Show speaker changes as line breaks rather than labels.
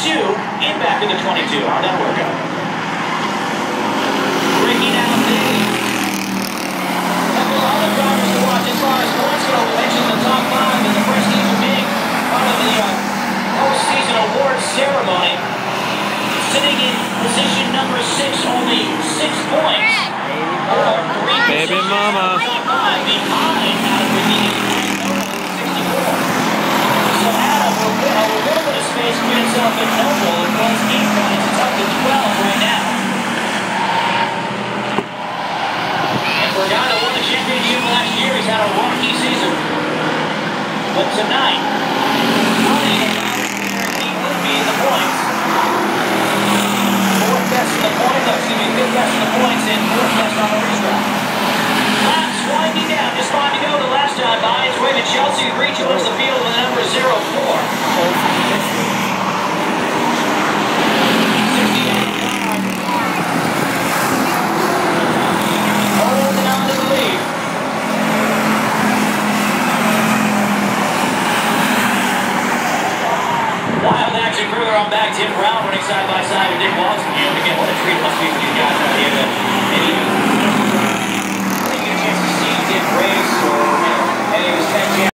in back of the 22. How'd that work out? Breaking out Dave. Couple of other drivers to watch as far as points go. We mentioned the top 5 and the prestige of being part of the postseason awards ceremony. Sitting in position number 6, only 6 points.
Baby mama.
Behind Adam with the 64. So Adam will get a little bit of space for himself at Noble. It was 8 points. It's up to 12 right now. And for a guy that won the championship last year, he's had a rocky season. But tonight, running he would be in the points. Fourth best in the points, fifth best in the points, and fourth best on the racetrack. Laps winding down, just 5 to go. The last time by, it's Raymond Chelsea, reach towards the field with the number 04. Wild action further on back. Tim Brown running side by side with Dick Walton. Again, what a treat it must be for these guys out here to maybe get a chance to see Dick race or any of his 10